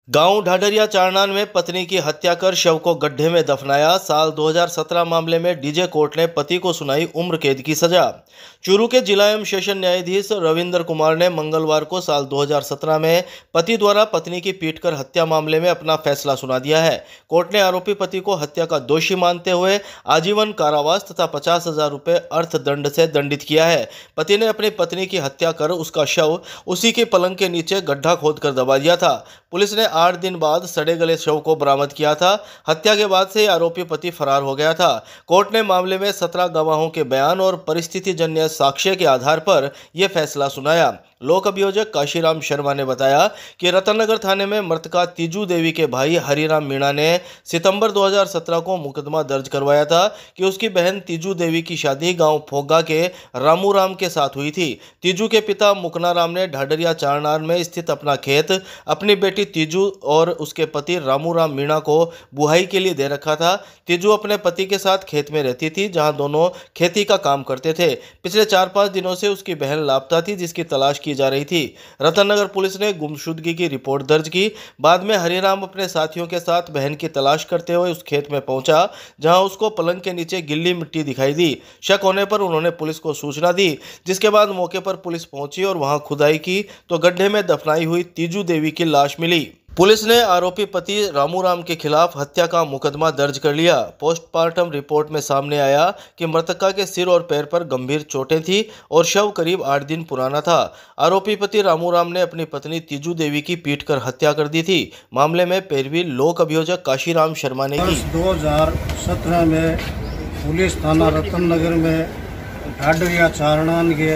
गांव ढाडरिया चारनान में पत्नी की हत्या कर शव को गड्ढे में दफनाया। साल 2017 मामले में डीजे कोर्ट ने पति को सुनाई उम्र कैद की सजा। चूरू के जिला एवं सेशन न्यायाधीश रविंद्र कुमार ने मंगलवार को साल 2017 में पति द्वारा पत्नी की पीटकर हत्या मामले में अपना फैसला सुना दिया है। कोर्ट ने आरोपी पति को हत्या का दोषी मानते हुए आजीवन कारावास तथा 50,000 रुपये अर्थदंड से दंडित किया है। पति ने अपनी पत्नी की हत्या कर उसका शव उसी के पलंग के नीचे गड्ढा खोदकर दबा दिया था। पुलिस ने 8 दिन बाद सड़े गले शव को बरामद किया था। हत्या के बाद से आरोपी पति फरार हो गया था। कोर्ट ने मामले में 17 गवाहों के बयान और परिस्थितिजन्य साक्ष्य के आधार पर यह फैसला सुनाया। लोक अभियोजक काशीराम शर्मा ने बताया कि रतननगर थाने में मृतका तीजू देवी के भाई हरिराम मीणा ने सितंबर 2017 को मुकदमा दर्ज करवाया था कि उसकी बहन तीजू देवी की शादी गांव फोगा के रामू राम के साथ हुई थी। तीजू के पिता मुकना राम ने ढाडरिया चारनार में स्थित अपना खेत अपनी बेटी तीजू और उसके पति रामू राम मीणा को बुहाई के लिए दे रखा था। तीजू अपने पति के साथ खेत में रहती थी, जहां दोनों खेती का काम करते थे। पिछले 4-5 दिनों से उसकी बहन लापता थी, जिसकी तलाश की जा रही थी। रतननगर पुलिस ने गुमशुदगी की रिपोर्ट दर्ज की। बाद में हरिराम अपने साथियों के साथ बहन की तलाश करते हुए उस खेत में पहुंचा, जहां उसको पलंग के नीचे गिल्ली मिट्टी दिखाई दी। शक होने पर उन्होंने पुलिस को सूचना दी, जिसके बाद मौके पर पुलिस पहुंची और वहां खुदाई की तो गड्ढे में दफनाई हुई तीजू देवी की लाश मिली। पुलिस ने आरोपी पति रामू राम के खिलाफ हत्या का मुकदमा दर्ज कर लिया। पोस्टमार्टम रिपोर्ट में सामने आया कि मृतका के सिर और पैर पर गंभीर चोटें थी और शव करीब 8 दिन पुराना था। आरोपी पति रामू राम ने अपनी पत्नी तीजू देवी की पीटकर हत्या कर दी थी। मामले में पैरवी लोक अभियोजक काशीराम शर्मा ने की। 2017 में पुलिस थाना रतननगर में ढाडरिया चारनान के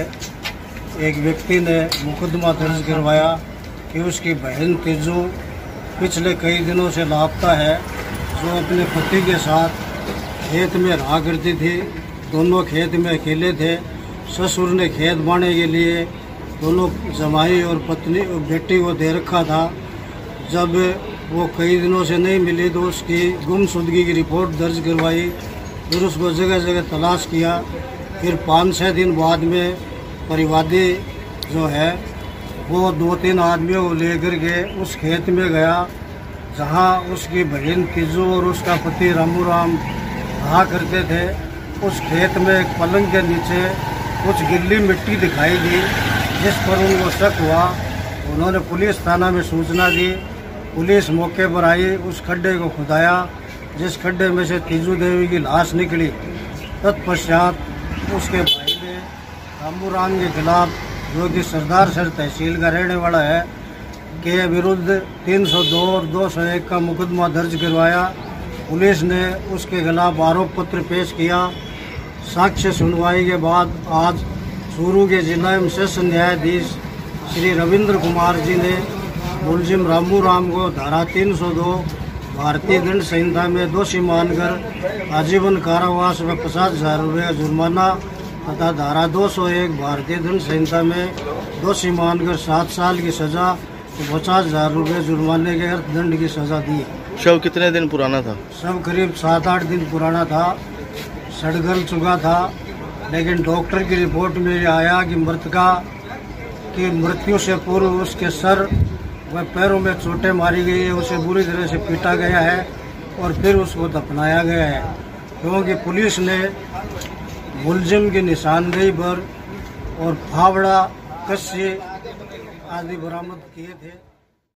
एक व्यक्ति ने मुकदमा दर्ज करवाया कि उसकी बहन तीजू पिछले कई दिनों से लापता है, जो अपने पति के साथ खेत में रहा करती थी। दोनों खेत में अकेले थे। ससुर ने खेत बांटने के लिए दोनों जमाई और पत्नी और बेटी को दे रखा था। जब वो कई दिनों से नहीं मिली तो उसकी गुमशुदगी की रिपोर्ट दर्ज करवाई। फिर उसको जगह जगह तलाश किया। फिर 5-6 दिन बाद में परिवादी जो है वो 2-3 आदमियों को लेकर के उस खेत में गया, जहां उसकी बहन तीजू और उसका पति रामू राम रहा करते थे। उस खेत में एक पलंग के नीचे कुछ गिल्ली मिट्टी दिखाई दी, जिस पर उनको शक हुआ। उन्होंने पुलिस थाना में सूचना दी। पुलिस मौके पर आई, उस खड्डे को खुदाया, जिस खड्डे में से तीजू देवी की लाश निकली। तत्पश्चात उसके भाई ने रामू राम के खिलाफ, जो कि सरदारसर तहसील का रहने वाला है, के विरुद्ध 302 और 201 का मुकदमा दर्ज करवाया। पुलिस ने उसके खिलाफ आरोप पत्र पेश किया। साक्ष्य सुनवाई के बाद आज चूरू के जिला एवं सेशन न्यायाधीश श्री रविंद्र कुमार जी ने मुलजिम रामू राम को धारा 302 भारतीय दंड संहिता में दोषी मानकर आजीवन कारावास व 50,000 रुपये का जुर्माना तथा धारा 201 भारतीय दंड संहिता में दोषी मानकर 7 साल की सजा तो 50,000 रुपये जुर्माने के अर्थदंड की सजा दी। शव कितने दिन पुराना था? शव करीब 7-8 दिन पुराना था। सड़गल चुका था, लेकिन डॉक्टर की रिपोर्ट में यह आया कि मृतका की मृत्यु से पूर्व उसके सर व पैरों में चोटें मारी गई है। उसे बुरी तरह से पीटा गया है और फिर उसको दफनाया गया है, क्योंकि पुलिस ने मुलजिम की निशानदेही पर और फावड़ा, कस्सी आदि बरामद किए थे।